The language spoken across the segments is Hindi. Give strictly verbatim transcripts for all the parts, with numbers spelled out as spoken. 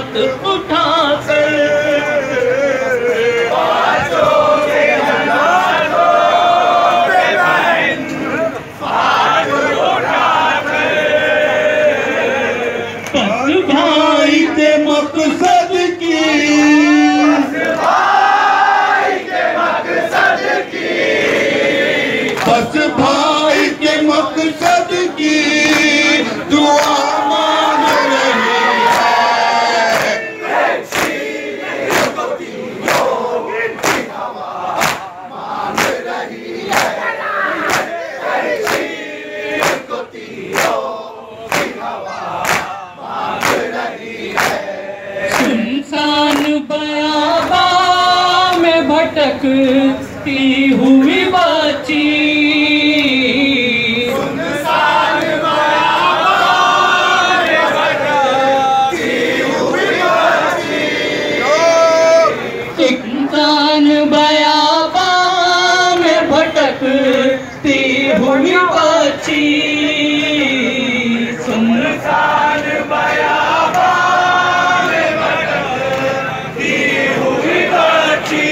हाथ उठा कर भाई के मकसद की बस भाई के मकसद की दुआ मांग रही भटकती हुई बच्ची सुनसान बयाबां में भटकती हुई बच्ची इंसान बयाबां में भटकती हुई बच्ची सुनसान बयाबां में भटकती हुई बच्ची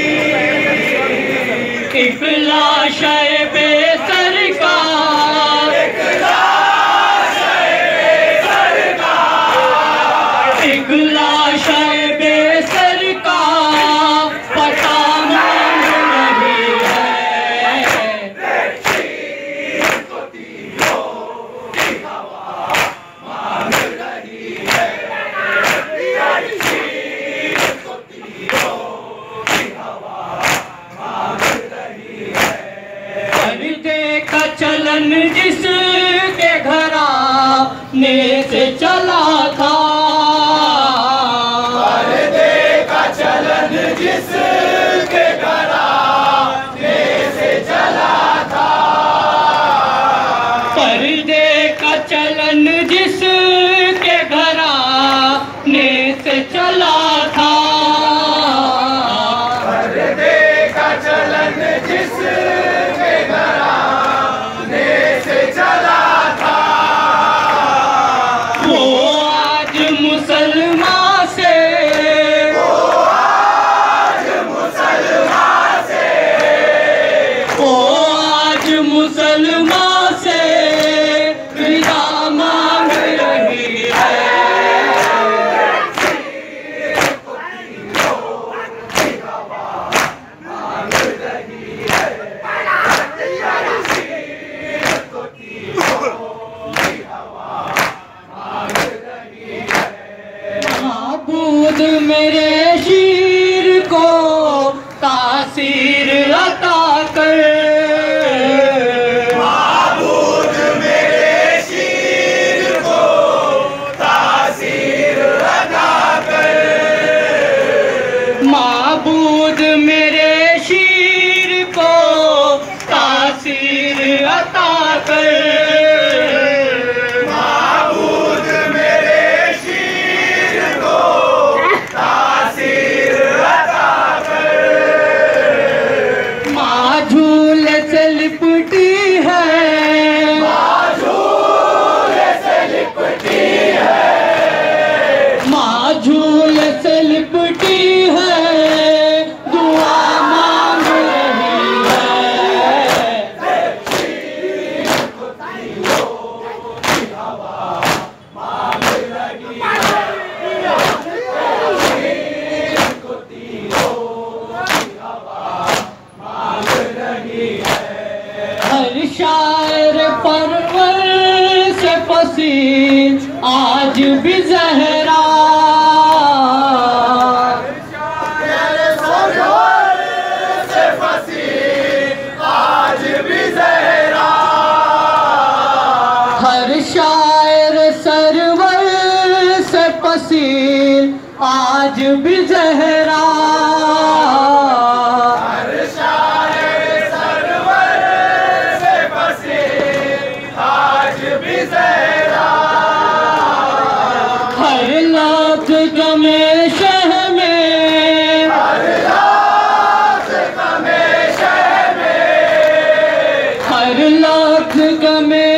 एक लाशे बेसर का एक लाशे बेसर का एक लाशे बेसर का पता मांग रही है हवा मांग रही है चलन जिसके घराने से चला था पर्दे का चलन जिसके घराने से चला था पर्दे का चलन जिसके घराने से चला था पर्दे का चलन जिसके घराने से चला था वो आज मुसलमान से वो आज मुसलमान से वो आज मुसलमान से विदा मांग रही है मेरे शीर को तासीर अता कर माबूद मेरे शीर को तासीर अता कर माबूद मेरे शीर को तासीर अता कर आज भी ज़हरा से फंसी आज भी ज़हरा हर शायर सरवर से फंसी आज भी ज़हरा हर शायर सरवर से फंसी आज भी ज़हरा हर लाख गमे शह में हर लाख गमे शह में हर लाख गमे